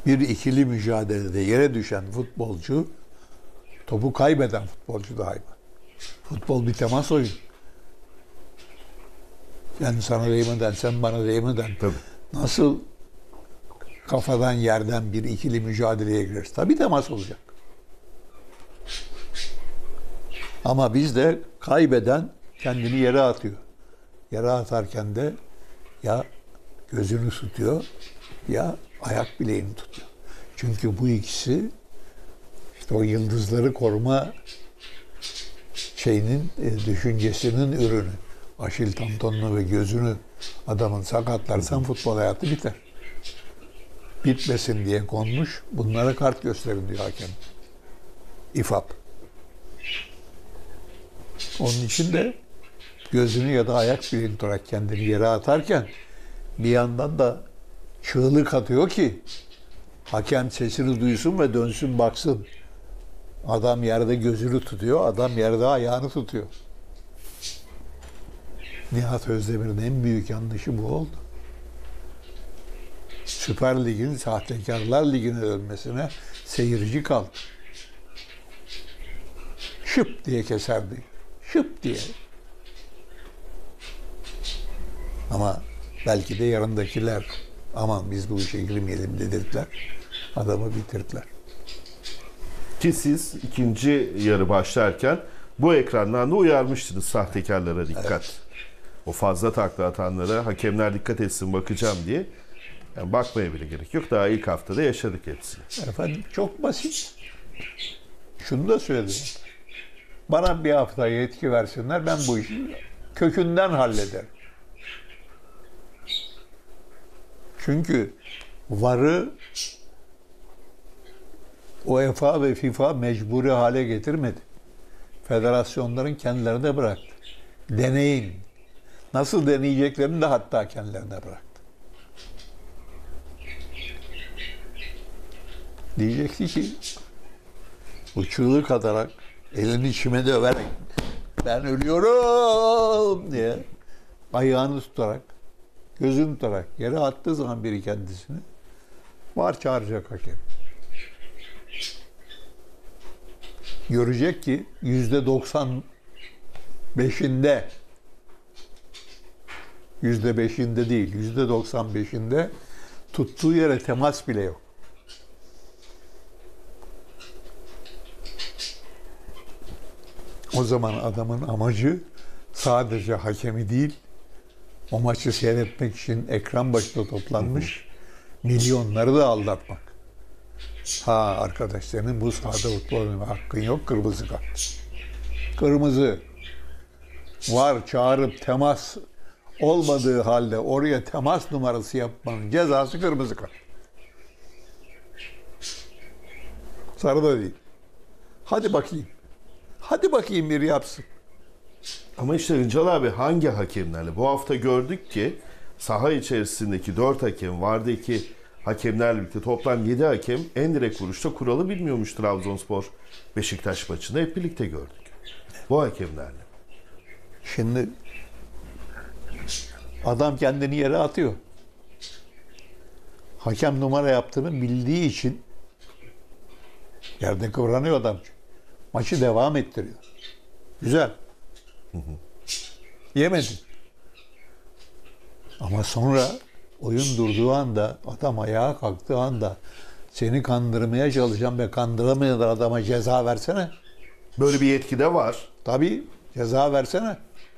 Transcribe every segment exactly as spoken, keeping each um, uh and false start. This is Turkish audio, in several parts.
Bir ikili mücadelede yere düşen futbolcu topu kaybeden futbolcu daima. Futbol bir temas oyunu. Yani sana değmeden, sen bana değmeden. Tabii. Nasıl kafadan yerden bir ikili mücadeleye gireriz? Tabii temas olacak. Ama bizde kaybeden kendini yere atıyor. Yere atarken de ya gözünü tutuyor ya ayak bileğini tutuyor. Çünkü bu ikisi işte o yıldızları koruma şeyinin, düşüncesinin ürünü. Aşil tendonunu ve gözünü adamın sakatlarsan futbol hayatı biter. Bitmesin diye konmuş. Bunlara kart gösterin diyor hakem. İFAP. Onun için de gözünü ya da ayak bileğini tutarak kendini yere atarken bir yandan da çığlık atıyor ki hakem sesini duysun ve dönsün baksın. Adam yerde gözünü tutuyor, adam yerde ayağını tutuyor. Nihat Özdemir'in en büyük yanlışı bu oldu. Süper Lig'in sahtekarlar ligine dönmesine seyirci kaldı. Şıp diye keserdi. Şıp diye. Ama belki de yanındakiler aman biz bu işe girmeyelim dediler. Adamı bitirdiler. Ki siz ikinci yarı başlarken bu ekrandan da uyarmıştınız sahtekarlara dikkat. Evet. O fazla takla atanlara hakemler dikkat etsin bakacağım diye. Yani bakmaya bile gerek yok. Daha ilk haftada yaşadık hepsini. Efendim çok basit. Şunu da söyledim. Bana bir hafta yetki versinler, ben bu işi kökünden hallederim. Çünkü varı UEFA ve FIFA mecburi hale getirmedi. Federasyonların kendilerine bıraktı. Deneyin. Nasıl deneyeceklerini de hatta kendilerine bıraktı. Diyecekti ki bu çığlık atarak, elini çime döverek ben ölüyorum diye ayağını tutarak, gözünü tutarak yere attığı zaman biri kendisini var çağıracak hakem. Görecek ki yüzde doksan beşinde yüzde beşinde değil, yüzde doksan beşinde tuttuğu yere temas bile yok. O zaman adamın amacı sadece hakemi değil, o maçı seyretmek için ekran başında toplanmış milyonları da aldatmak. Ha arkadaş senin bu sahada futbol oynama hakkın yok, kırmızı kart. Kırmızı. Var çağırıp temas olmadığı halde oraya temas numarası yapmanın cezası kırmızı kart. Sarı da değil. Hadi bakayım. Hadi bakayım bir yapsın. Ama işte Üncal abi hangi hakemlerle? Bu hafta gördük ki saha içerisindeki dört hakem, vardaki hakemlerle birlikte toplam yedi hakem en direkt vuruşta kuralı bilmiyormuş Trabzonspor Beşiktaş maçında. Hep birlikte gördük. Bu hakemlerle. Şimdi adam kendini yere atıyor. Hakem numara yaptığını bildiği için yerde kıvranıyor adam. Maçı devam ettiriyor. Güzel. Hı hı. Yemedi. Ama sonra oyun durduğu anda, adam ayağa kalktığı anda seni kandırmaya çalışan ve kandıramayan adama ceza versene. Böyle bir yetki de var. Tabii ceza versene.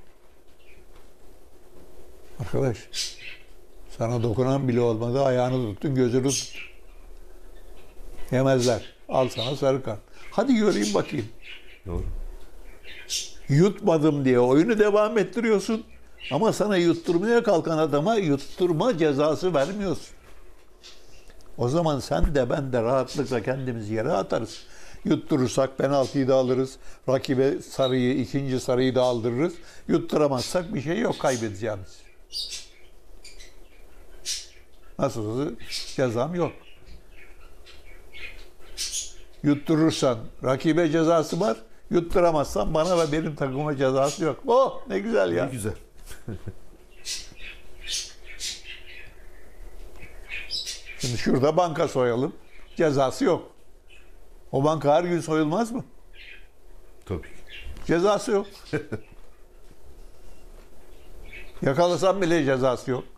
Arkadaş sana dokunan bile olmadı, ayağını tuttun, gözünü tuttun. Yemezler. Al sana sarı kart. Hadi göreyim bakayım. Doğru. Yutmadım diye oyunu devam ettiriyorsun. Ama sana yutturmaya kalkan adama yutturma cezası vermiyorsun. O zaman sen de ben de rahatlıkla kendimizi yere atarız. Yutturursak penaltıyı da alırız. Rakibe sarıyı, ikinci sarıyı da aldırırız. Yutturamazsak bir şey yok kaybedeceğimiz. Nasıl cezam yok. Yutturursan rakibe cezası var. Yutturamazsan bana ve benim takıma cezası yok. Oh ne güzel ya. Ne güzel. Şimdi şurada banka soyalım. Cezası yok. O banka her gün soyulmaz mı? Tabii ki. Cezası yok. Yakalasam bile cezası yok.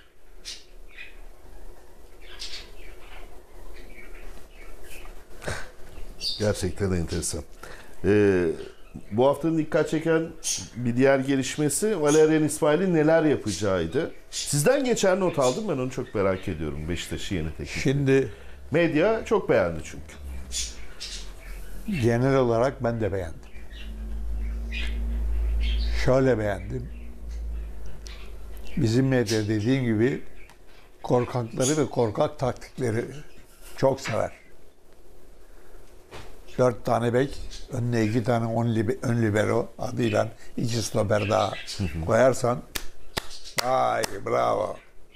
Gerçekten enteresan. Ee, bu haftanın dikkat çeken bir diğer gelişmesi Valerian İsmail'in neler yapacağıydı. Sizden geçen not aldım, ben onu çok merak ediyorum. Beşiktaş'ı yeni teknik. Şimdi Medya çok beğendi çünkü. genel olarak ben de beğendim. Şöyle beğendim. Bizim medya dediğim gibi korkakları ve korkak taktikleri çok sever. Dört tane bek, önüne iki tane on libe, ön libero adıyla iki stoper daha koyarsan vay bravo.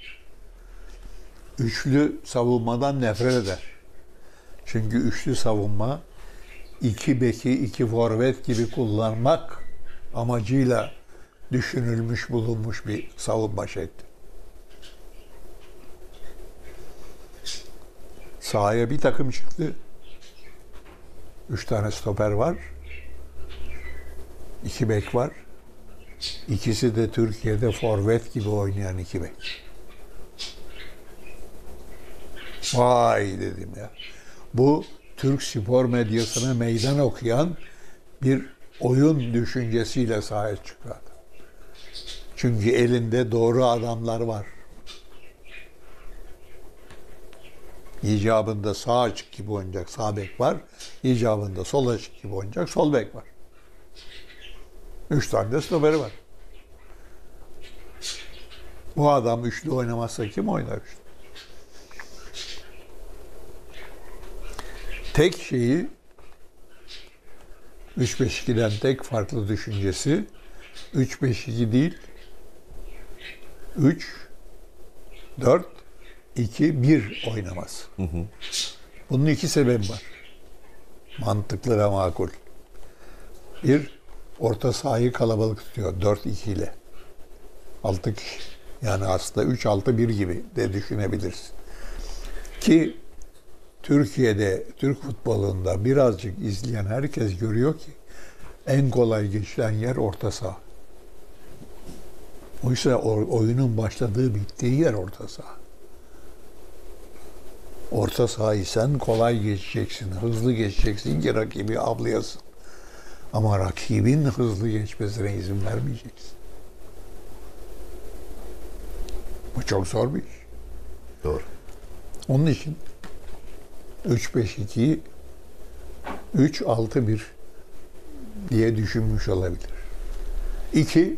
Üçlü savunmadan nefret eder. Çünkü üçlü savunma iki beki iki forvet gibi kullanmak amacıyla düşünülmüş bulunmuş bir savunma şekli. Sahaya bir takım çıktı. Üç tane stoper var. İki bek var. İkisi de Türkiye'de forvet gibi oynayan iki bek. Vay dedim ya. Bu Türk spor medyasına meydan okuyan bir oyun düşüncesiyle sahaya çıktı. Çünkü elinde doğru adamlar var. İcabında sağ açık gibi oynayacak sağ bek var. İcabında sol açık gibi oynayacak sol bek var. Üç tane de stoperi var. Bu adam üçlü oynamazsa kim oynar işte? Tek şeyi üç beş ikiden tek farklı düşüncesi üç beş iki değil üç dört iki bir oynamaz. Hı hı. Bunun iki sebebi var. Mantıklı ve makul. Bir, orta sahayı kalabalık tutuyor dört iki ile. altı kişi. Yani aslında üç altı bir gibi de düşünebilirsin. Ki Türkiye'de, Türk futbolunda birazcık izleyen herkes görüyor ki en kolay geçilen yer orta saha. Oysa oyunun başladığı, bittiği yer orta saha. Orta sahayı sen kolay geçeceksin, hızlı geçeceksin ki rakibi avlayasın. Ama rakibin hızlı geçmesine izin vermeyeceksin. Bu çok zor bir iş. Doğru. Onun için üç beş ikiyi üç altı bir diye düşünmüş olabilir. İki,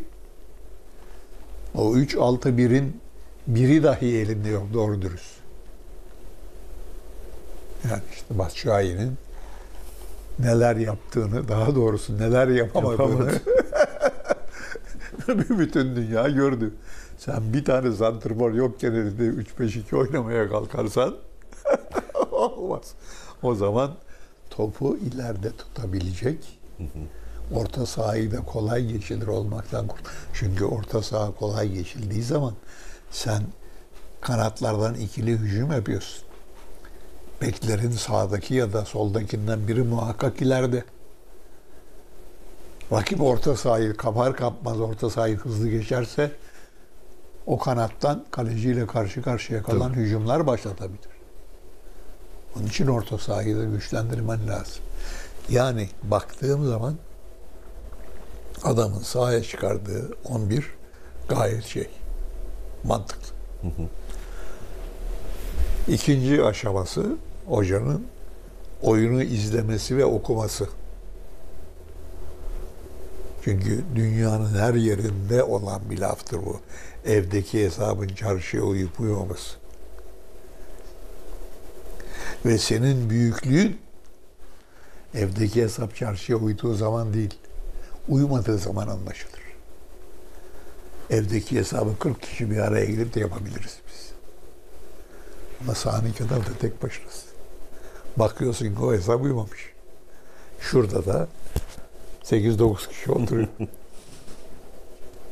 o üç altı birin biri dahi elinde yok doğru dürüst. Yani işte Batshuayi'nin neler yaptığını, daha doğrusu neler yapamadığını bütün dünya gördü. Sen bir tane santrfor yokken elinde üç beş iki oynamaya kalkarsan olmaz. O zaman topu ileride tutabilecek, orta sahayı da kolay geçilir olmaktan kurt. Çünkü orta saha kolay geçildiği zaman sen kanatlardan ikili hücum yapıyorsun. Beklerin sağdaki ya da soldakinden biri muhakkak ileride. Rakip orta sahayı kapar kapmaz orta sahayı hızlı geçerse o kanattan kaleciyle karşı karşıya kalan Tabii. hücumlar başlatabilir. Onun için orta sahayı da güçlendirmen lazım. Yani baktığım zaman adamın sahaya çıkardığı on bir gayet şey, mantıklı. Hı hı. İkinci aşaması hocanın oyunu izlemesi ve okuması. Çünkü dünyanın her yerinde olan bir laftır bu. Evdeki hesabın çarşıya uyup uyumaması. Ve senin büyüklüğün evdeki hesap çarşıya uyduğu zaman değil, uyumadığı zaman anlaşılır. Evdeki hesabı kırk kişi bir araya gelip de yapabiliriz biz. Ama sahanın kenarında tek başınasın. Bakıyorsun ki o hesap uyumamış. Şurada da sekiz dokuz kişi oturuyor.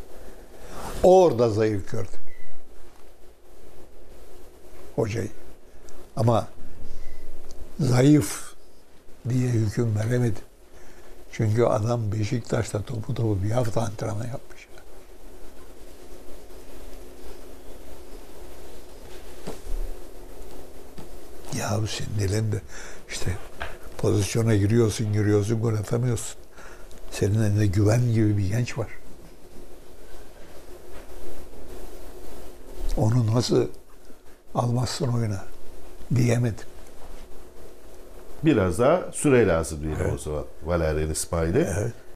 Orada zayıf gördüm hocayı. Ama zayıf diye hüküm veremedim. Çünkü adam Beşiktaş'ta topu topu bir hafta antrenman yapmış. Ya senin elinde işte pozisyona giriyorsun, giriyorsun, gol atamıyorsun. Senin elinde Güven gibi bir genç var. Onu nasıl almazsın oyuna diyemedim. Biraz daha süre lazım diyelim Evet. o zaman Valerian İsmail'e. Evet.